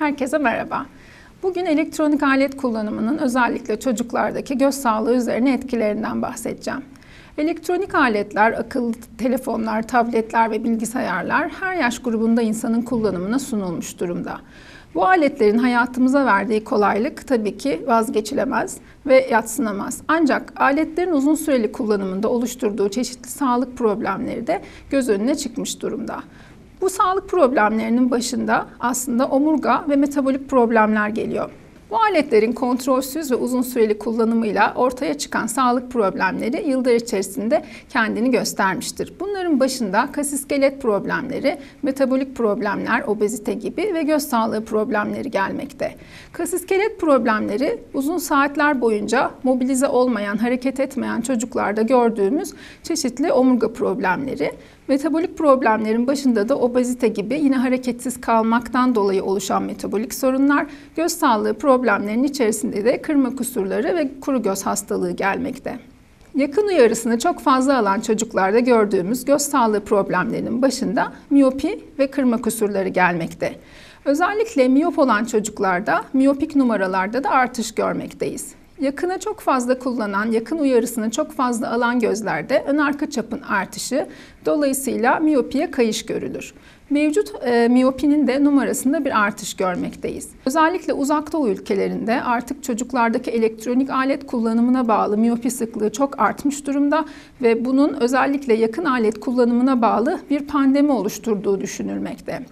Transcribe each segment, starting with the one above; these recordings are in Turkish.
Herkese merhaba. Bugün elektronik alet kullanımının özellikle çocuklardaki göz sağlığı üzerine etkilerinden bahsedeceğim. Elektronik aletler, akıllı telefonlar, tabletler ve bilgisayarlar her yaş grubunda insanın kullanımına sunulmuş durumda. Bu aletlerin hayatımıza verdiği kolaylık tabii ki vazgeçilemez ve yadsınamaz. Ancak aletlerin uzun süreli kullanımında oluşturduğu çeşitli sağlık problemleri de göz önüne çıkmış durumda. Bu sağlık problemlerinin başında aslında omurga ve metabolik problemler geliyor. Bu aletlerin kontrolsüz ve uzun süreli kullanımıyla ortaya çıkan sağlık problemleri yıllar içerisinde kendini göstermiştir. Bunların başında kas iskelet problemleri, metabolik problemler, obezite gibi ve göz sağlığı problemleri gelmekte. Kas iskelet problemleri uzun saatler boyunca mobilize olmayan, hareket etmeyen çocuklarda gördüğümüz çeşitli omurga problemleri. Metabolik problemlerin başında da obezite gibi yine hareketsiz kalmaktan dolayı oluşan metabolik sorunlar, göz sağlığı problemlerinin içerisinde de kırma kusurları ve kuru göz hastalığı gelmekte. Yakın uyarısını çok fazla alan çocuklarda gördüğümüz göz sağlığı problemlerinin başında miyopi ve kırma kusurları gelmekte. Özellikle miyop olan çocuklarda miyopik numaralarda da artış görmekteyiz. Yakına çok fazla kullanan, yakın uyarısını çok fazla alan gözlerde ön arka çapın artışı, dolayısıyla miyopiye kayış görülür. Mevcut miyopinin de numarasında bir artış görmekteyiz. Özellikle uzak doğu ülkelerinde artık çocuklardaki elektronik alet kullanımına bağlı miyopi sıklığı çok artmış durumda ve bunun özellikle yakın alet kullanımına bağlı bir pandemi oluşturduğu düşünülmekte.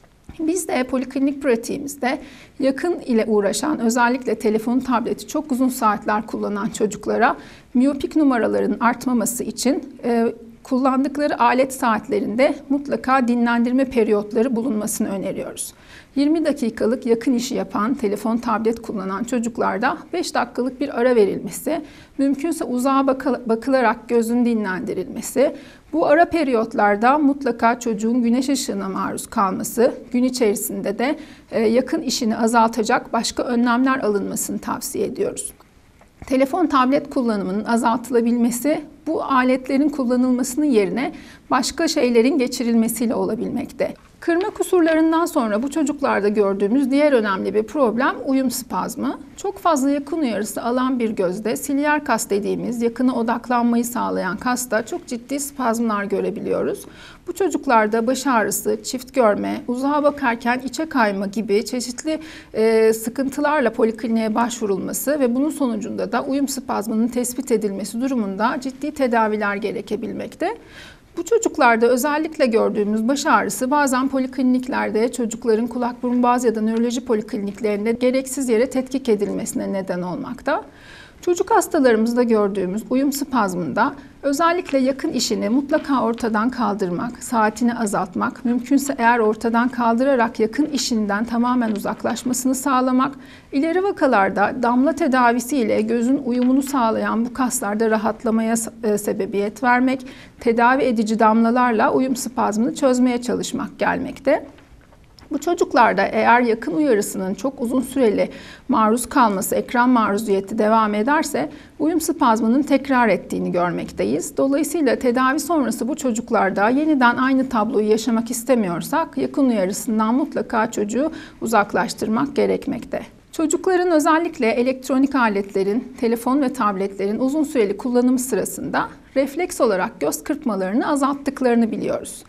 Biz de poliklinik pratiğimizde yakın ile uğraşan, özellikle telefon, tableti çok uzun saatler kullanan çocuklara miyopik numaraların artmaması için kullandıkları alet saatlerinde mutlaka dinlendirme periyotları bulunmasını öneriyoruz. 20 dakikalık yakın işi yapan, telefon, tablet kullanan çocuklarda 5 dakikalık bir ara verilmesi, mümkünse uzağa bakılarak gözün dinlendirilmesi, bu ara periyotlarda mutlaka çocuğun güneş ışığına maruz kalması, gün içerisinde de yakın işini azaltacak başka önlemler alınmasını tavsiye ediyoruz. Telefon, tablet kullanımının azaltılabilmesi bu aletlerin kullanılmasının yerine başka şeylerin geçirilmesiyle olabilmekte. Kırma kusurlarından sonra bu çocuklarda gördüğümüz diğer önemli bir problem uyum spazmı. Çok fazla yakın uyarısı alan bir gözde silyer kas dediğimiz yakına odaklanmayı sağlayan kasta çok ciddi spazmlar görebiliyoruz. Bu çocuklarda baş ağrısı, çift görme, uzağa bakarken içe kayma gibi çeşitli sıkıntılarla polikliniğe başvurulması ve bunun sonucunda da uyum spazmının tespit edilmesi durumunda ciddi tedaviler gerekebilmekte. Bu çocuklarda özellikle gördüğümüz baş ağrısı bazen polikliniklerde çocukların kulak burun boğaz ya da nöroloji polikliniklerinde gereksiz yere tetkik edilmesine neden olmakta. Çocuk hastalarımızda gördüğümüz uyum spazmında özellikle yakın işini mutlaka ortadan kaldırmak, saatini azaltmak, mümkünse eğer ortadan kaldırarak yakın işinden tamamen uzaklaşmasını sağlamak, ileri vakalarda damla tedavisiyle gözün uyumunu sağlayan bu kaslarda rahatlamaya sebebiyet vermek, tedavi edici damlalarla uyum spazmını çözmeye çalışmak gelmekte. Bu çocuklarda eğer yakın uyarısının çok uzun süreli maruz kalması, ekran maruziyeti devam ederse uyum spazmının tekrar ettiğini görmekteyiz. Dolayısıyla tedavi sonrası bu çocuklarda yeniden aynı tabloyu yaşamak istemiyorsak yakın uyarısından mutlaka çocuğu uzaklaştırmak gerekmekte. Çocukların özellikle elektronik aletlerin, telefon ve tabletlerin uzun süreli kullanımı sırasında refleks olarak göz kırpmalarını azalttıklarını biliyoruz.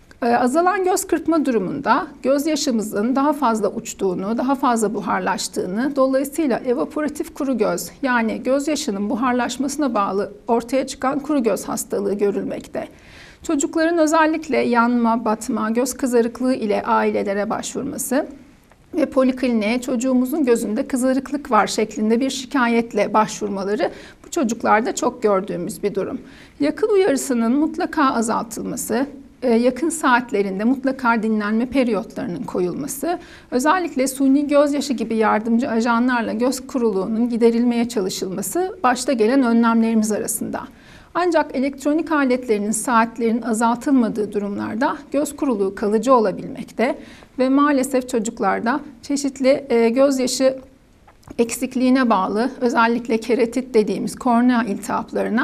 Azalan göz kırpma durumunda gözyaşımızın daha fazla uçtuğunu, daha fazla buharlaştığını, dolayısıyla evaporatif kuru göz yani gözyaşının buharlaşmasına bağlı ortaya çıkan kuru göz hastalığı görülmekte. Çocukların özellikle yanma, batma, göz kızarıklığı ile ailelere başvurması ve polikliniğe çocuğumuzun gözünde kızarıklık var şeklinde bir şikayetle başvurmaları bu çocuklarda çok gördüğümüz bir durum. Yakın uyarısının mutlaka azaltılması, yakın saatlerinde mutlaka dinlenme periyotlarının koyulması, özellikle suni gözyaşı gibi yardımcı ajanlarla göz kuruluğunun giderilmeye çalışılması başta gelen önlemlerimiz arasında. Ancak elektronik aletlerinin saatlerin azaltılmadığı durumlarda göz kuruluğu kalıcı olabilmekte ve maalesef çocuklarda çeşitli gözyaşı eksikliğine bağlı özellikle keratit dediğimiz kornea iltihaplarına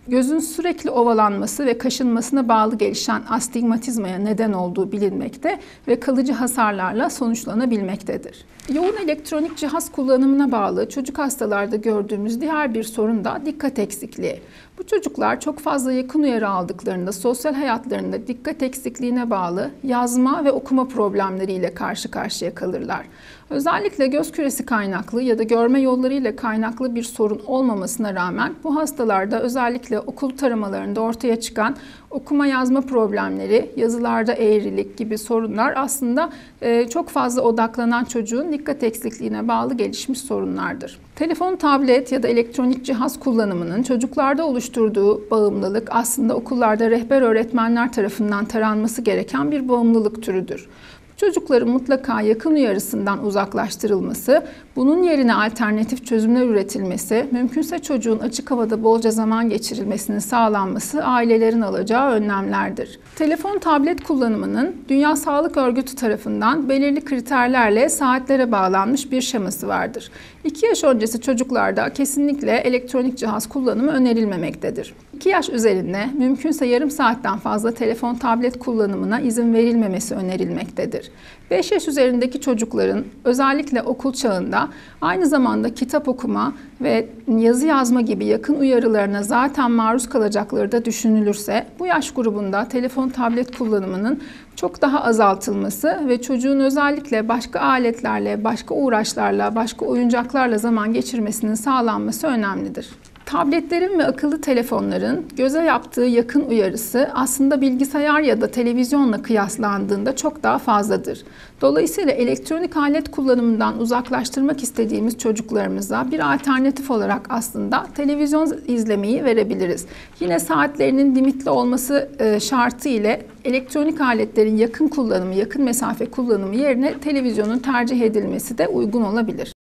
Gözün sürekli ovalanması ve kaşınmasına bağlı gelişen astigmatizmaya neden olduğu bilinmekte ve kalıcı hasarlarla sonuçlanabilmektedir. Yoğun elektronik cihaz kullanımına bağlı çocuk hastalarda gördüğümüz diğer bir sorun da dikkat eksikliği. Bu çocuklar çok fazla yakın uyarı aldıklarında sosyal hayatlarında dikkat eksikliğine bağlı yazma ve okuma problemleriyle karşı karşıya kalırlar. Özellikle göz küresi kaynaklı ya da görme yollarıyla kaynaklı bir sorun olmamasına rağmen bu hastalarda özellikle okul taramalarında ortaya çıkan okuma yazma problemleri, yazılarda eğrilik gibi sorunlar aslında çok fazla odaklanan çocuğun dikkat eksikliğine bağlı gelişmiş sorunlardır. Telefon, tablet ya da elektronik cihaz kullanımının çocuklarda oluşturduğu bağımlılık aslında okullarda rehber öğretmenler tarafından taranması gereken bir bağımlılık türüdür. Çocukların mutlaka yakın uyarısından uzaklaştırılması, bunun yerine alternatif çözümler üretilmesi, mümkünse çocuğun açık havada bolca zaman geçirilmesinin sağlanması ailelerin alacağı önlemlerdir. Telefon, tablet kullanımının Dünya Sağlık Örgütü tarafından belirli kriterlerle saatlere bağlanmış bir şeması vardır. 2 yaş öncesi çocuklarda kesinlikle elektronik cihaz kullanımı önerilmemektedir. 2 yaş üzerinde mümkünse yarım saatten fazla telefon, tablet kullanımına izin verilmemesi önerilmektedir. 5 yaş üzerindeki çocukların özellikle okul çağında aynı zamanda kitap okuma ve yazı yazma gibi yakın uyarılarına zaten maruz kalacakları da düşünülürse bu yaş grubunda telefon, tablet kullanımının çok daha azaltılması ve çocuğun özellikle başka aletlerle, başka uğraşlarla, başka oyuncaklarla zaman geçirmesinin sağlanması önemlidir. Tabletlerin ve akıllı telefonların göze yaptığı yakın uyarısı aslında bilgisayar ya da televizyonla kıyaslandığında çok daha fazladır. Dolayısıyla elektronik alet kullanımından uzaklaştırmak istediğimiz çocuklarımıza bir alternatif olarak aslında televizyon izlemeyi verebiliriz. Yine saatlerinin limitli olması şartı ile elektronik aletlerin yakın kullanımı, yakın mesafe kullanımı yerine televizyonun tercih edilmesi de uygun olabilir.